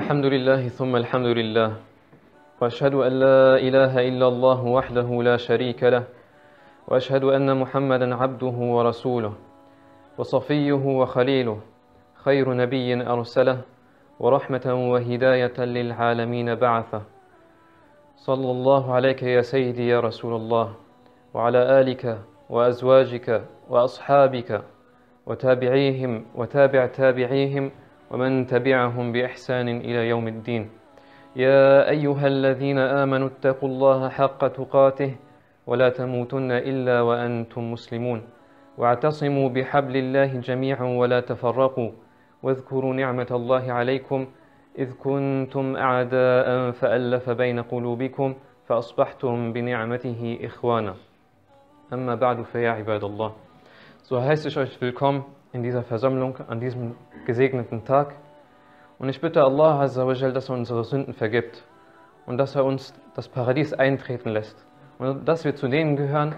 الحمد لله ثم الحمد لله وأشهد أن لا إله إلا الله وحده لا شريك له وأشهد أن محمدا عبده ورسوله وصفيه وخليله خير نبي أرسله ورحمة وهداية للعالمين بعثه صلى الله عليك يا سيدي يا رسول الله وعلى آلك وأزواجك وأصحابك وتابعيهم وتابع تابعيهم ومن تبعهم بإحسان إلى يوم الدين يا أيها الذين آمنوا اتقوا الله حق تقاته ولا تموتن إلا وأنتم مسلمون واعتصموا بحبل الله جميعا ولا تفرقوا واذكروا نعمة الله عليكم إذ كنتم أعداء فألف بين قلوبكم فأصبحتم بنعمته إخوانا أما بعد فيا عباد الله. So heiße ich euch willkommen in dieser Versammlung an diesem gesegneten Tag. Und ich bitte Allah Azza wa Jal, dass er unsere Sünden vergibt und dass er uns das Paradies eintreten lässt. Und dass wir zu denen gehören,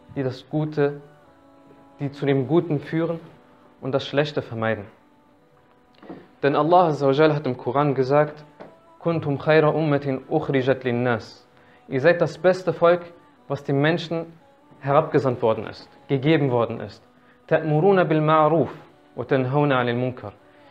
die zu dem Guten führen und das Schlechte vermeiden. Denn Allah Azza wa Jal hat im Koran gesagt: Kuntum khayra ummatin ukhrijat linnas. Ihr seid das beste Volk, was den Menschen herabgesandt worden ist, gegeben worden ist. Ta'muruna bil ma'ruf wa tanhauna 'anil munkar.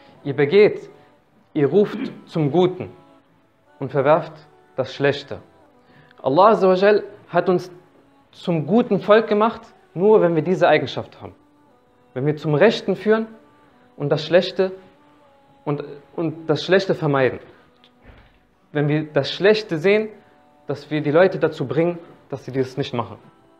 Ihr ruft zum Guten und verwerft das Schlechte. Allah Azza wa Jal hat uns zum guten Volk gemacht, nur wenn wir diese Eigenschaft haben. Wenn wir zum Rechten führen und das Schlechte vermeiden. Wenn wir das Schlechte sehen, dass wir die Leute dazu bringen, dass sie das nicht machen.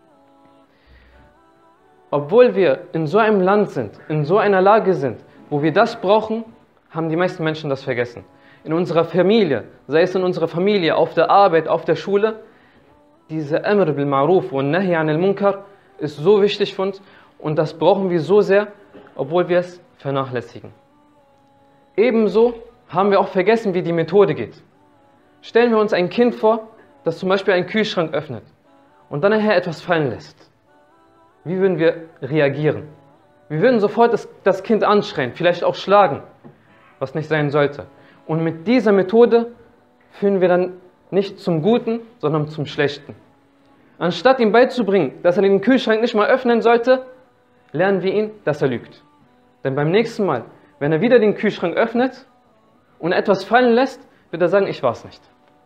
Obwohl wir in so einem Land sind, in so einer Lage sind, wo wir das brauchen, haben die meisten Menschen das vergessen. In unserer Familie, sei es in unserer Familie, auf der Arbeit, auf der Schule, diese Amr bil Ma'ruf und Nahi anil Munkar ist so wichtig für uns und das brauchen wir so sehr, obwohl wir es vernachlässigen. Ebenso haben wir auch vergessen, wie die Methode geht. Stellen wir uns ein Kind vor, das zum Beispiel einen Kühlschrank öffnet und dann nachher etwas fallen lässt. Wie würden wir reagieren? Wir würden sofort das Kind anschreien, vielleicht auch schlagen, was nicht sein sollte. Und mit dieser Methode führen wir dann nicht zum Guten, sondern zum Schlechten. Anstatt ihm beizubringen, dass er den Kühlschrank nicht mal öffnen sollte, lernen wir ihn, dass er lügt. Denn beim nächsten Mal, wenn er wieder den Kühlschrank öffnet und etwas fallen lässt, wird er sagen, ich war es nicht.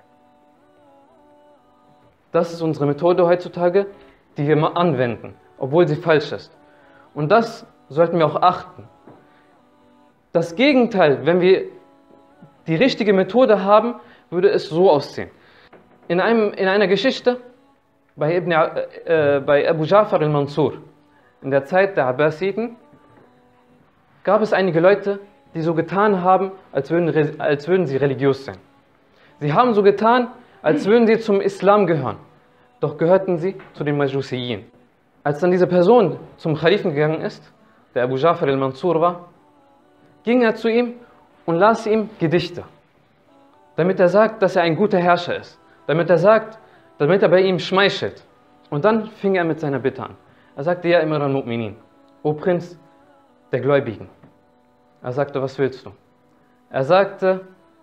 Das ist unsere Methode heutzutage, die wir anwenden, obwohl sie falsch ist. Und das sollten wir auch achten. Das Gegenteil, wenn wir die richtige Methode haben, würde es so aussehen. In einer Geschichte bei Abu Ja'far al-Mansur, in der Zeit der Abbasiden, gab es einige Leute, die so getan haben, als würden sie religiös sein. Sie haben so getan, als würden sie zum Islam gehören. Doch gehörten sie zu den Majusiyin. Als dann diese Person zum Khalifen gegangen ist, der Abu Ja'far al-Mansur war, ging er zu ihm und las ihm Gedichte, damit er sagt, dass er ein guter Herrscher ist, damit er bei ihm schmeichelt. Und dann fing er mit seiner Bitte an. Er sagte, ja, Amir al-Mu'minin, O Prinz der Gläubigen. Er sagte, was willst du? Er sagte,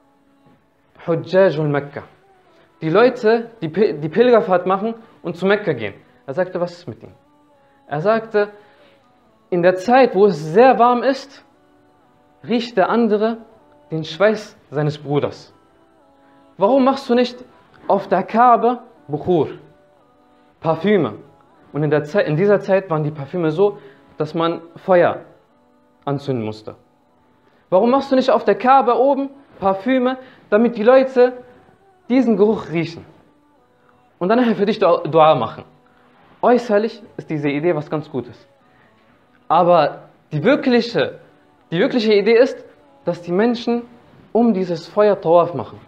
Hujjajul Mekka. Die Leute, die Pilgerfahrt machen und zu Mekka gehen. Er sagte, was ist mit ihnen? Er sagte, in der Zeit, wo es sehr warm ist, riecht der andere den Schweiß seines Bruders. Warum machst du nicht auf der Kaaba Bukhur, Parfüme? Und in dieser Zeit waren die Parfüme so, dass man Feuer anzünden musste. Warum machst du nicht auf der Kaaba oben Parfüme, damit die Leute diesen Geruch riechen? Und dann für dich Dua machen. Äußerlich ist diese Idee was ganz Gutes. Aber die wirkliche Idee ist, dass die Menschen um dieses Feuer Tawaf machen.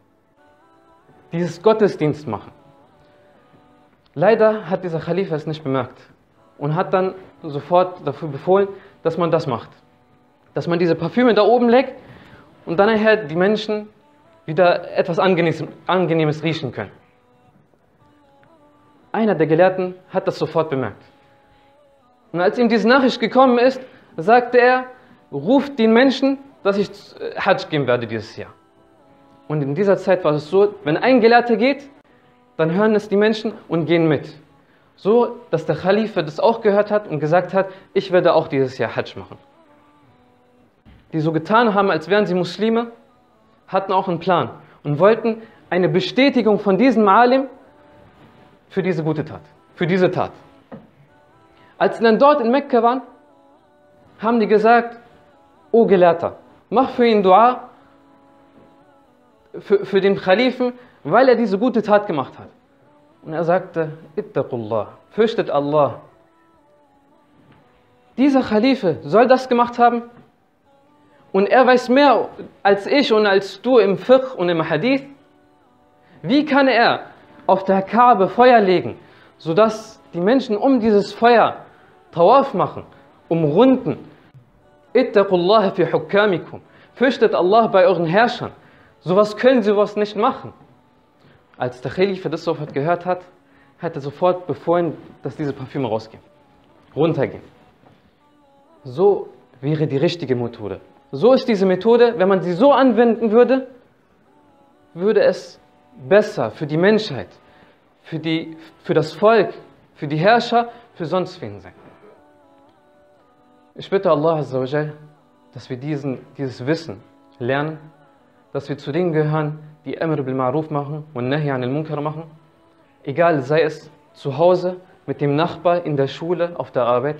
Dieses Gottesdienst machen. Leider hat dieser Khalifa es nicht bemerkt und hat dann sofort dafür befohlen, dass man das macht. Dass man diese Parfüme da oben legt und dann nachher die Menschen wieder etwas Angenehmes riechen können. Einer der Gelehrten hat das sofort bemerkt. Und als ihm diese Nachricht gekommen ist, sagte er, ruft den Menschen, dass ich Hajj gehen werde dieses Jahr. Und in dieser Zeit war es so, wenn ein Gelehrter geht, dann hören es die Menschen und gehen mit. So, dass der Khalife das auch gehört hat und gesagt hat, ich werde auch dieses Jahr Hajj machen. Die so getan haben, als wären sie Muslime, hatten auch einen Plan und wollten eine Bestätigung von diesem Alim für diese gute Tat, für diese Tat. Als sie dann dort in Mekka waren, haben die gesagt, O Gelehrter, mach für ihn Dua, für den Khalifen, weil er diese gute Tat gemacht hat. Und er sagte, Ittaqullah, fürchtet Allah. Dieser Khalife soll das gemacht haben und er weiß mehr als ich und als du im Fiqh und im Hadith. Wie kann er auf der Kaaba Feuer legen, sodass die Menschen um dieses Feuer Tawaf machen, umrunden? Ittaqullah fi hukamikum. Fürchtet Allah bei euren Herrschern. Sowas können sie sowas nicht machen. Als der Khalife das sofort gehört hat, hat er sofort befohlen, dass diese Parfüme rausgehen, runtergehen. So wäre die richtige Methode. So ist diese Methode, wenn man sie so anwenden würde, würde es besser für die Menschheit, für das Volk, für die Herrscher, für sonst wen sein. Ich bitte Allah Azza wa Jal, dass wir dieses Wissen lernen, dass wir zu denen gehören, die Amr bil Ma'ruf machen und Nahi anil Munkar machen, egal sei es zu Hause, mit dem Nachbar, in der Schule, auf der Arbeit.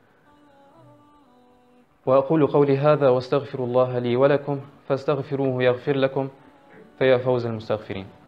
وأقول قولي هذا واستغفر الله لي ولكم فاستغفروه يغفر لكم فيا فوز المستغفرين.